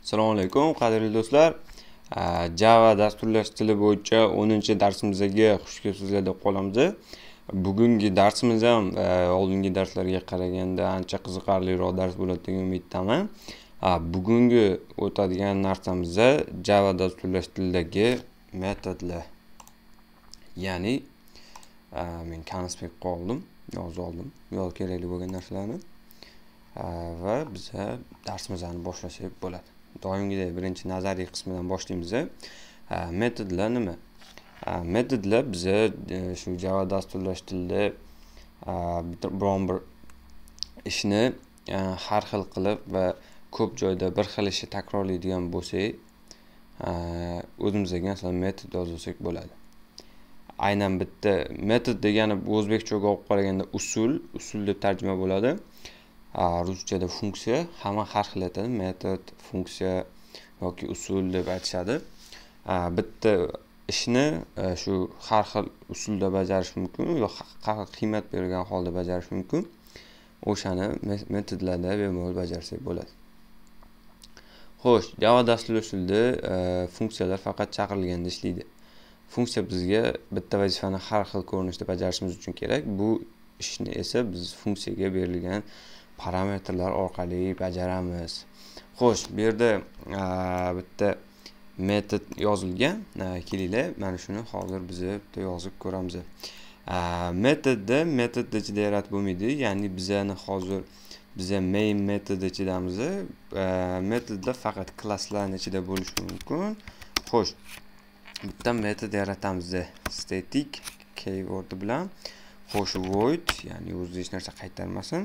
Assalomu alaykum, qadrli do'stlar. Java dasturlash tili bo'yicha 10-darsimizga xush kelibsizlar deb qolamiz. Bugungi darsimiz ham oldingi darslarga qaraganda ancha qiziqarliroq dars bo'ladi degan umiddaman. Bugungi o'tadigan narsamiz Java dasturlash tilidagi metodlar. Ya'ni men konspekt qoldim, yozib oldim, kerakli bo'lgan narsalarni. Va biz darsimizni boshlasak bo'ladi. Doimgidek birinchi nazariy qismidan boshlaymiz. Metodlar nima? Metodlar biz shu Java dasturlash tilida biron bir ishni har xil qilib va ko'p joyda bir xil ishni takrorlaydigan bo'lsak, o'zimizga masalan metod yozsak bo'ladi. Aynan bitta metod degani o'zbekchaga olib qaraganda usul deb tarjima bo'ladi. Ruschada funksiya hamma har xil aytadi, metod, funksiya yoki usul deb aytishadi. Bitta ishni shu har xil usulda bajarish mumkin yoki har xil qiymat berilgan holda bajarish mumkin. O'shani metodlarda bemalol bajarsak bo'ladi. Xo'sh, Java dasturlash tilida funksiyalar faqat chaqirilganda ishlaydi. Funksiya bizga bitta vazifani har xil ko'rinishda bajarishimiz uchun kerak. Bu ishni esa biz funksiyaga berilgan parametrlar orqali bajaramiz. Xo'sh, bu yerda bitta metod yozilgan. Kelinglar, mana shuni hozir biz bitta yozib ko'ramiz. Metodda ichida yaratib bo'lmaydi. Ya'ni bizani hozir main metod ichidamiz. Metodlar faqat klasslarning ichida bo'lishi mumkin. Xo'sh, bitta metod yaratamiz. Static keyword bilan. Xo'sh, void, ya'ni o'zi hech narsa qaytarmasin.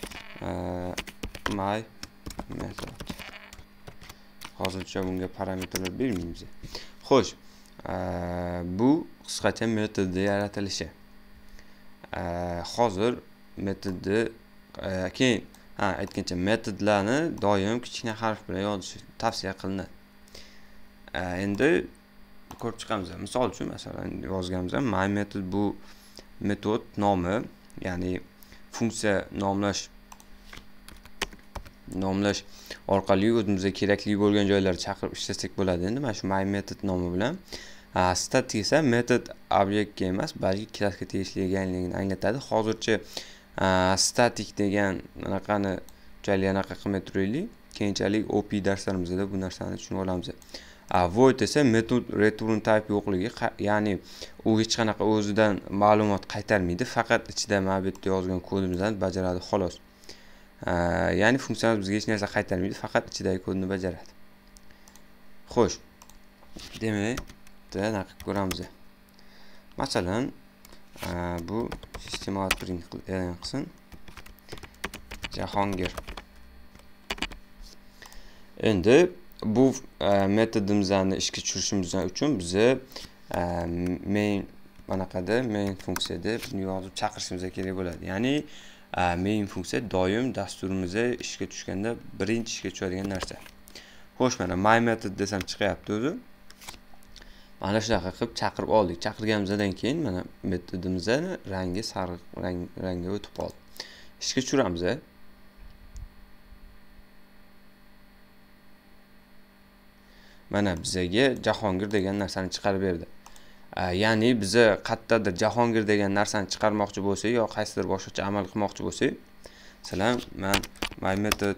My method. Hozircha bunga parametrlar bermaymiz. Xo'sh, bu qisqacha metodni yaratilishi. Hozir metodni keyin aytgancha metodlarni doim kichkina harf bilan yozish tavsiya qilinadi. Endi ko'rib chiqamiz. Misol uchun masalan yozganmiz, my method bu metod nomi, ya'ni funksiya nomlash orqali o'zimizga kerakli bo'lgan joylarga chaqirib ishlasak bo'ladi. Endi mana shu my method nomi bilan static esa metod obyektga emas, balki klassga tegishli ekanligini anglatadi. Hozircha static degan anaqani joyli anaqa qilmay turaylik. Keyinchalik OP darslarimizda bu narsani tushunib olamiz. Void esa metod return type yo'qligi, ya'ni u hech qanaqa o'zidan ma'lumot qaytarmaydi, faqat ichida mana bu yerda yozgan kodimizdan bajaradi xolos. Ya'ni funksiyamiz bizga hech narsa qaytarmaydi, faqat ichidagi kodni bajaradi. Xo'sh, demak, anaqa ko'ramiz. Masalan, bu sistemat print qilsin. Jahongir. Endi bu metodimizni ishga tushirishimiz uchun biz main funksiyada buni yozib chaqirishimiz kerak bo'ladi. Ya'ni main funksiya doim dasturimizda ishga tushganda birinchi ishga tushadigan narsa. Xo'sh, mana my method desam chiqyapti o'zi. Mana shunaqa qilib chaqirib oldik. Chaqirganimizdan keyin mana metodimizni rangi sariq rangga o'tib qoldi. Ishga tushiramiz. Mana bizga Jahongir degan narsani chiqarib berdi. Ya'ni biz qayerdadir Jahongir degan narsani chiqarmoqchi bo'lsak yoki qaysidir boshqacha amal qilmoqchi bo'lsak, masalan, men my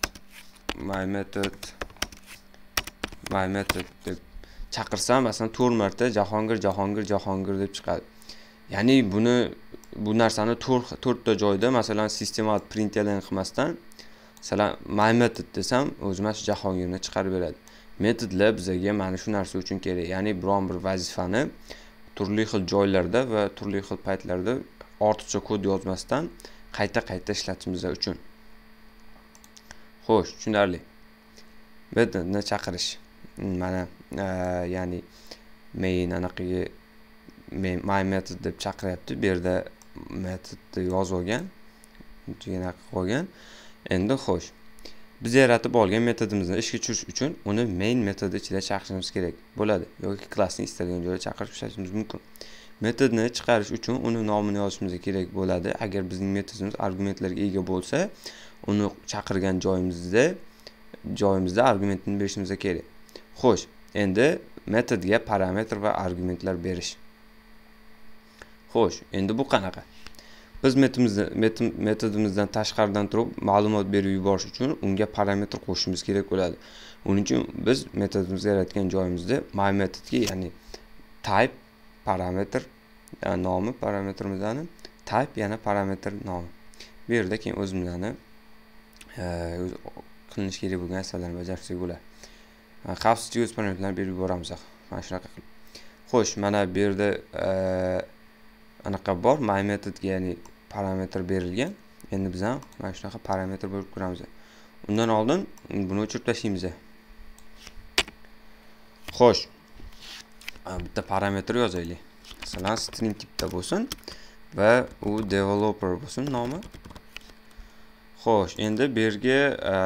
method deb chaqirsam, masalan 4 marta Jahongir deb chiqadi. Ya'ni bu narsani 4 ta joyda, masalan, sistemat println qilmasdan, masalan, my method desam, o'zim shu Jahongirni chiqarib beradi. Metodlar bizga mana shu narsa uchun kerak. Ya'ni biron bir vazifani turli xil joylarda va turli xil paytlarda ortiqcha kod yozmasdan qayta ishlatishimiz uchun. Xo'sh, tushunarli. Metodni chaqirish. Mana ya'ni main anaqaga my method deb chaqiryapti. Bu yerda metodni yozib olgan, degan qo'ygan. Endi xo'sh, biz yaratib olgan metodimizni ishga tushirish uchun uni main metodi ichida chaqirishimiz kerak bo'ladi yoki klassni istalgan joyda chaqirib ishlatishimiz mumkin. Metodni chiqarish uchun uni nomini yozishimiz kerak bo'ladi. Agar bizning metodimiz argumentlarga ega bo'lsa, uni chaqirgan joyimizda joyimizda argumentini berishimiz kerak. Xo'sh, endi metodga parametr va argumentlar berish. Xo'sh, endi bu qanaqa? Biz metodimizdan tashqaridan turib ma'lumot berib yuborish uchun unga parametr qo'shishimiz kerak bo'ladi. Uning uchun biz metodimizga yaratgan joyimizda my metodga, ya'ni type parametr nomi parametrimizdan type yana parametr nomi. Bu yerda keyin o'zimizning qilinish kerak bo'lgan narsalarni bajarsak bo'ladi. Xavfsizlik o'z parametrlarini berib yuboramiz. Mana shunaqa qilib. Xo'sh, mana bu yerda anaqa bor, my metodga ya'ni parametr berilgan. Endi biz ham mana shunaqa parametr berib ko'ramiz. Undan oldin buni o'chirib tashlaymiz. Xo'sh, bitta parametr yozaylik. Masalan, string tipda bo'lsin va u developer bo'lsin nomi. Xo'sh, endi bu yerga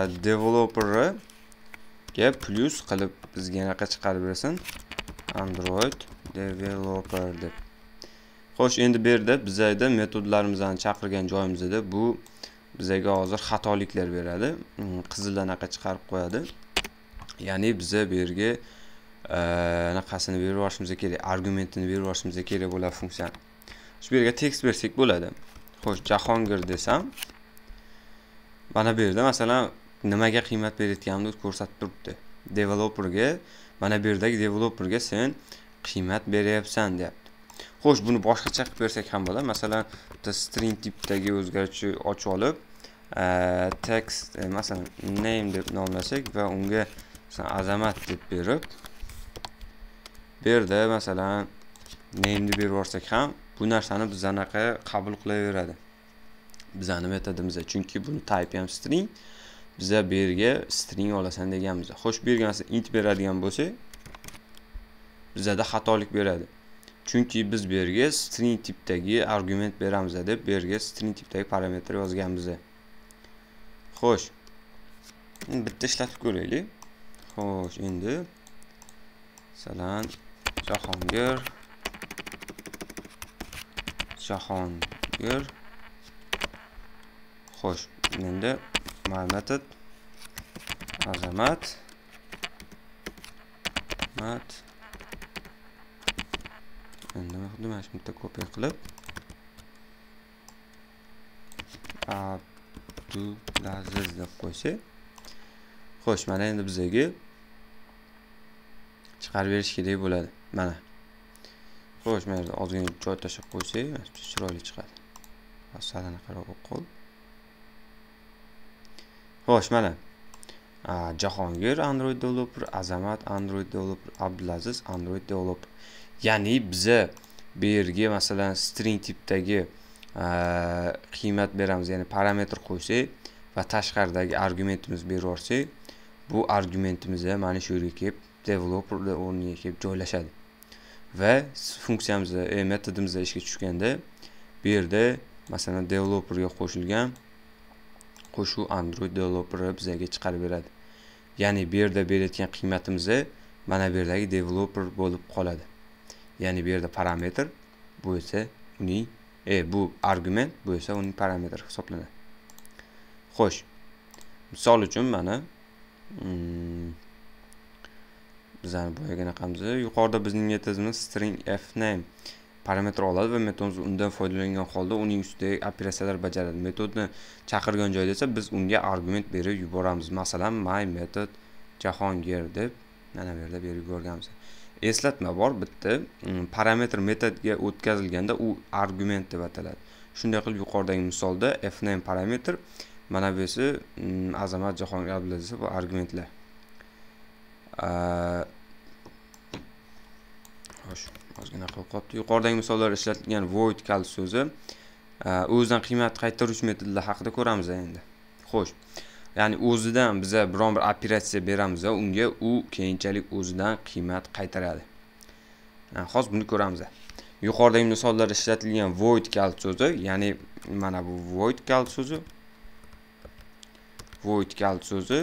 developerga plus qilib bizga anaqa chiqarib bersin. Android developer deb. Xo'sh, endi bu yerda bizda metodlarimizni chaqirgan joyimizda bu bizga hozir xatoliklar beradi. Qizil anaqa chiqarib qo'yadi. Ya'ni biz bu yerga anaqasini berib yuborishimiz kerak, argumentini berib yuborishimiz kerak bo'ladi funksiyani. Shu yerga tekst bersak bo'ladi. Xo'sh, Jahongir desam, mana bu yerda masalan nimaga qiymat berayotganimni ko'rsatib turibdi. Developerga, mana bu yerdagi developerga sen qiymat beryapsan deyapti. Xo'sh, buni boshqacha qilib bersak ham bo'ladi. Masalan, string tipdagi o'zgaruvchi ochib olib, text masalan name deb nomlasak va unga azamat deb berib, bu yerda masalan name deb berib yuborsak ham bu narsani biz anaqa qabul qilaveradi. Bizning metodimizda, chunki buni type ham string, biz bu yerga string olasan deganmiz. Xo'sh, bu yerga masalan int beradigan bo'lsak, bizda xatolik beradi. Chunki biz bu yerga string tipdagi argument beramiz deb bu yerga string tipdagi parametr yozganmiz. Xo'sh, bitta ishlatib ko'raylik. Xo'sh, endi masalan Jahongir Xo'sh, endi my method azamat endi mana shu bitta kopiya qilib Abdulaziz deb qo'ysak. Xo'sh, mana endi bizga chiqarib berish kerak bo'ladi. Mana. Xo'sh, mana yerda ozgina joy tashab qo'ysak, chiroyli chiqadi. Masalani qarab o'qib. Xo'sh, mana. Jahongir Android developer, Azamat Android developer, Abdulaziz Android developer. Ya'ni biza bu yerga masalan string tipdagi qiymat beramiz, ya'ni parametr qo'ysak va tashqaridagi argumentimizni berib yuborsak, bu argumentimiz mana shu yerga kelib developer o'rniga kelib joylashadi. Va funksiyamizda, metodimizda ishga tushganda bu yerda masalan developerga qo'shilgan qo'shuv Android developeri bizga chiqarib beradi. Ya'ni bu yerda berayotgan qiymatimiz mana bu yerdagi developer bo'lib qoladi. Ya'ni bu yerda parametr, bu esa uning bu argument, bu esa uning parametri hisoblanadi. Xo'sh. Misol uchun mana bizning boyaga qanaqamiz, yuqorida bizning metodimiz string fname parametr oladi va metodimiz undan foydalangan holda uning ustidagi operatsiyalar bajaradi. Metodni chaqirgan joyda esa biz unga argument berib yuboramiz. Masalan, my method Jahongir deb mana bu yerda berib yuborganmiz. Eslatma bor, bitta parametr metodga o'tkazilganda u argument deb ataladi. Shunday qilib yuqoridagi misolda fname parametr, mana bu esa Azamat Jahongir Abdulaziz bu argumentlar. Xo'sh, ozgina qilib qolibdi. Yuqoridagi misollarda ishlatilgan void cal so'zi o'zidan qiymat qaytaruvchi metodlar haqida ko'ramiz endi. Xo'sh, ya'ni o'zidan biz biron bir operatsiya beramiz va unga u keyinchalik o'zidan qiymat qaytaradi. Hozir buni ko'ramiz. Yuqoridagi misollarda ishlatilgan void cal so'zi, ya'ni mana bu void cal so'zi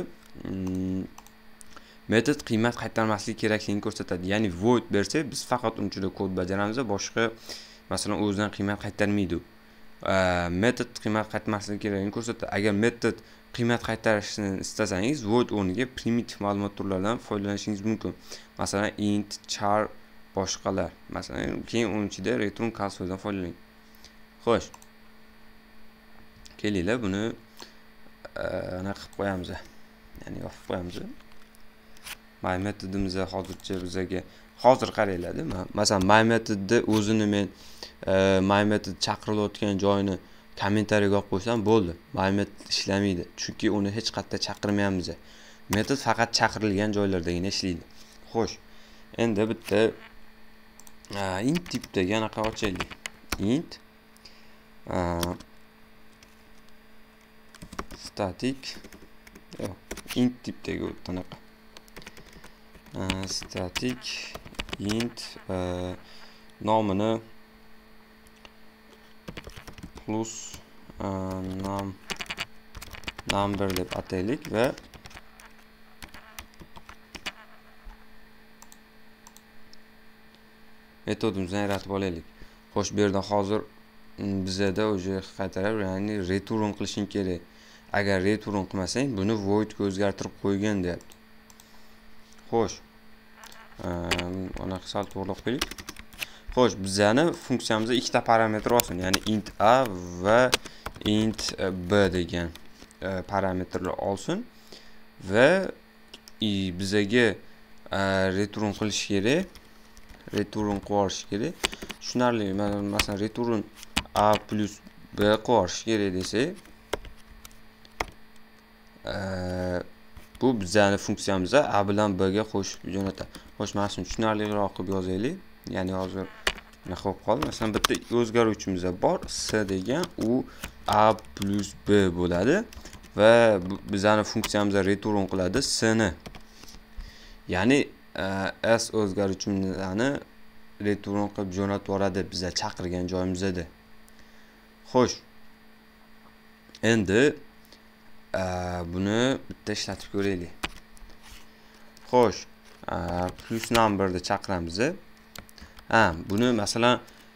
metod qiymat qaytarmasligi kerakligini ko'rsatadi. Ya'ni void bersak, biz faqat uni ichida kod bajaramiz, boshqa masalan o'zidan qiymat qaytarmaydi. Metod qiymat qaytarmasligi kerakligini ko'rsatadi. Agar metod qiymat qaytarishni istasangiz void o'rniga primitiv ma'lumot turlaridan foydalanishingiz mumkin. Masalan, int, char, boshqalar. Masalan, keyin uning ichida return classdan foydalaning. Xo'sh. Kelinglar buni ana qilib qo'yamiz. Ya'ni yopib qo'yamiz. My metodimiz hozircha bizga hozir qaranglar-da. Masalan, my metodni o'zini men my metod chaqirilayotgan joyini kommentariyaga qo'yib qo'ysam bo'ldi. My metod ishlamaydi. Chunki uni hech qayerda chaqirmayapmiz. Metod faqat chaqirilgan joylardagina ishlaydi. Xo'sh. Endi bitta int tipdagi anaqa ochaylik. Int static int tipdagi anaqa static int nomini plus number deb ataylik va metodimizni yaratib olaylik. Xo'sh, bu yerda hozir bizda o'zi qaytarib, ya'ni return qilishing kerak. Agar return qilmasang, buni void ga o'zgartirib qo'ygan deyapti. Xo'sh. Ana sal to'g'rilab qo'yaylik. Xo'sh, bizani funksiyamizda ikkita parametr olsin, ya'ni int a va int b degan parametrlar olsin va bizga return qilish kerak. Return qilish kerak. Tushunarli, masalan, return a plus b qilish kerak desak, bu bizning funksiyamizda a bilan b ga qo'shib jo'natadi. Xo'sh, mana shuni tushunarliroq qilib yozaylik. Ya'ni hozir nima qilib qoldi? Masalan, bitta o'zgaruvchimiz bor, s degan, u a plus b bo'ladi va bizning funksiyamizda return qiladi s ni. Ya'ni s o'zgaruvchimizni return qilib jo'natib yuboradi bizga chaqirgan joyimizda. Xo'sh. Endi buni bitta ishlatib ko'raylik. Xo'sh, plus numberni chaqiramiz. Buni masalan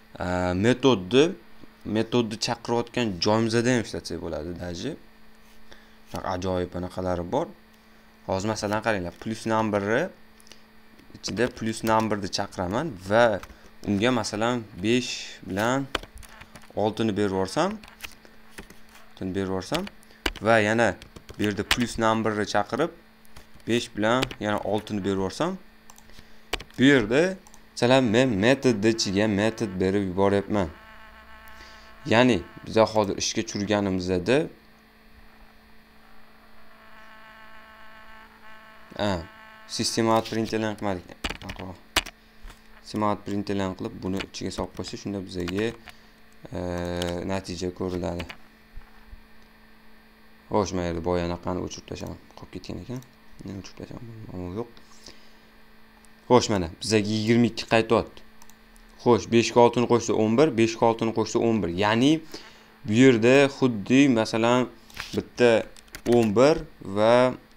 metodni chaqirayotgan joyimizda ham ishlatsak bo'ladi, daji. Ajoyib anaqalari bor. Hozir masalan qaranglar, plus numberni ichida plus numberni chaqiraman va unga masalan 5 bilan 6 ni berib yuborsam, va yana bu yerda plus numberni chaqirib 5 bilan yana 6 ni berib yuborsam, bu yerda masalan men metodni ichiga metod berib yuboryapman. Ya'ni biz hozir ishga tushirganimizda sistemat println qilmadik. Sistemat println qilib buni ichiga solib qo'ysa, shunda bizga natija ko'riladi. Xo'sh, men yerda boya anaqani o'chirib tashladim. Qolib ketgan ekan. Men o'chirib tashladim. Yo'q. Xo'sh, mana bizga 22 qaytyapti. Xo'sh, 5 ga 6 ni qo'shsa 11, 5 ga 6 ni qo'shsa 11. Ya'ni bu yerda xuddi masalan bitta 11 va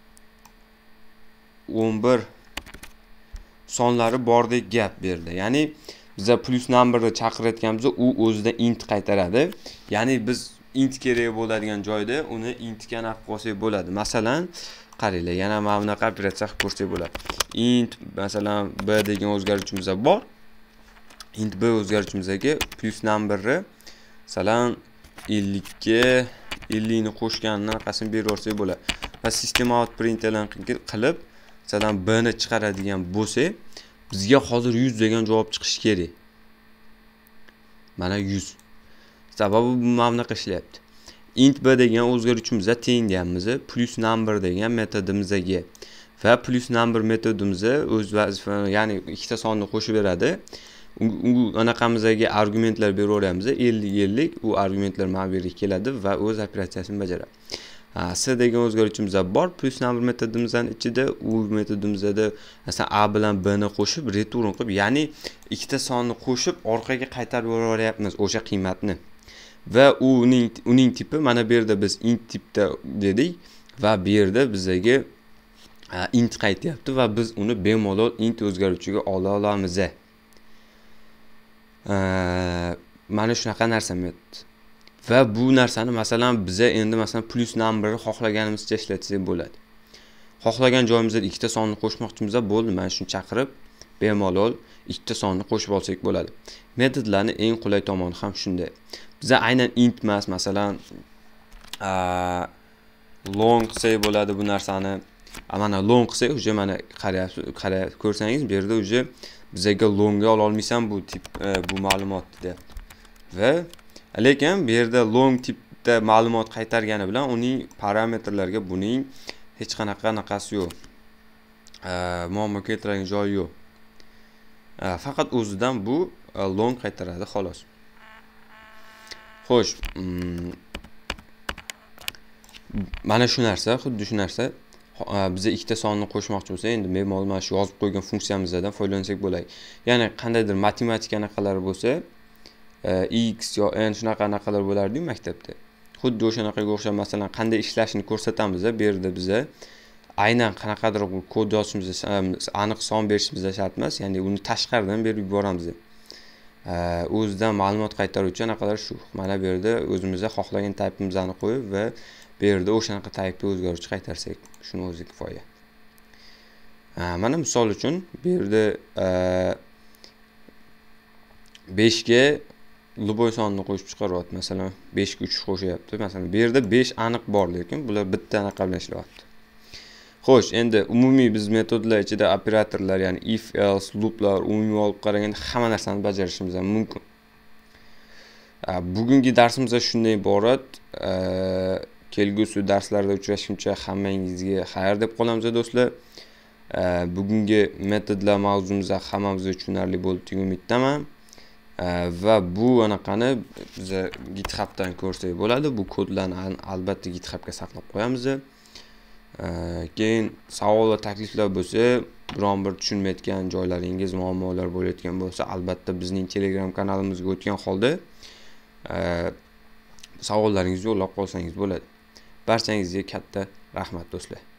11 sonlari bordek gap berdi. Ya'ni biz plus numberni chaqirayotganimizda u o'zida int qaytaradi. Ya'ni biz int kerak bo'ladigan joyda uni intga aniq qo'ysak bo'ladi. Masalan, qaranglar, yana mana bunaqa operatsiya qilib ko'rsak bo'ladi. Int masalan b degan o'zgaruvchimiz bor. Int b o'zgaruvchimizga plus numberni masalan 50 ni qo'shganini anaqasini berib yuborsak bo'ladi. Va sistemat println qilib masalan b ni chiqaradigan bo'lsa, bizga hozir 100 degan javob chiqishi kerak. Mana 100. Sababi bu mana bunaqa ishlayapti. Int b degan o'zgaruvchimizga teng deyapmiz, plus number degan metodimizga va plus number metodimizga o'z vazifasini, ya'ni ikkita sonni qo'shib beradi. U anaqamizga argumentlar beraveramiz. 50 u argumentlar mana bu yerga keladi va o'z operatsiyasini bajaradi. S degan o'zgaruvchimiz bor, plus number metodimizning ichida u metodimizda masalan a bilan b ni qo'shib return qilib, ya'ni ikkita sonni qo'shib orqaga qaytarib yuboryapmiz o'sha qiymatni. Va uning tipi mana bu yerda biz int tipda dedik va bu yerda bizga int qaytyapti va biz uni bemalol int o'zgaruvchiga ola olamiz. Mana shunaqa narsa metod. Va bu narsani masalan biza endi masalan plus numberni xohlaganimizcha ishlatsak bo'ladi. Xohlagan joyimizda ikkita sonni qo'shmoqchimiz bo'ldi, mana shuni chaqirib bemalol ikkita sonni qo'shib olsak bo'ladi. Metodlarni eng qulay tomoni ham shunday. Biza aynan int emas, masalan long qilsak bo'ladi bu narsani. Mana long qilsak, uje mana qarayapsiz, ko'rsangiz bu yerda uje bizaga longga ola olmaysan bu tip bu ma'lumotni deyapti. Va lekin bu yerda long tipda ma'lumot qaytargani bilan uning parametrlarga buning hech qanaqa naqasi yo'q. Muammo keltiradigan joyi yo'q. Faqat o'zidan bu long qaytaradi xolos. Xo'sh, mana shu narsa, xuddi shu narsa biza ikkita sonni qo'shmoqchi bo'lsak, endi bemalol mana shu yozib qo'ygan funksiyamizdan foydalansak bo'ladi. Ya'ni qandaydir matematika anaqalari bo'lsa, x yo n shunaqa anaqalar bo'lardi maktabda. Xuddi o'shanaqaga o'xshab masalan qanday ishlashini ko'rsatamiz, bu yerda biza aynan qanaqadir kod yozishimiz, aniq son berishimiz shart emas, ya'ni uni tashqaridan berib yuboramiz. O'zidan ma'lumot qaytaruvchi anaqalar shu. Mana bu yerda o'zimizga xohlagan taypimizni qo'yib va bu yerda o'shanaqa taypga o'zgaruvchi qaytarsak, shuni o'zi kifoya. Mana misol uchun bu yerda 5 ga любой sonni qo'shib chiqaryapti. Masalan, 5 ga 3 qo'shyapti. Masalan, bu yerda 5 aniq bor, lekin bular bitta anaqa bilan ishlayapti. Xo'sh, endi umumiy biz metodlar ichida operatorlar, ya'ni if, else, looplar umumiy olib qaraganda hamma narsani bajarishimiz mumkin. Bugungi darsimiz shundan iborat. Kelgusi darslarda uchrashguncha hammangizga xayr deb qolamiz do'stlar. Bugungi metodlar mavzumiz hammamizga tushunarli bo'ldi degan umiddaman. Va bu anaqani biz GitHubdan ko'rsak bo'ladi. Bu kodlarni albatta GitHubga saqlab qo'yamiz. Keyin savol va takliflar bo'lsa, biron bir tushunmayotgan joylaringiz, muammolar bo'layotgan bo'lsa, albatta bizning Telegram kanalimizga o'tgan holda savollaringizni yo'llab qolsangiz bo'ladi. Barchangizga katta rahmat do'stlar.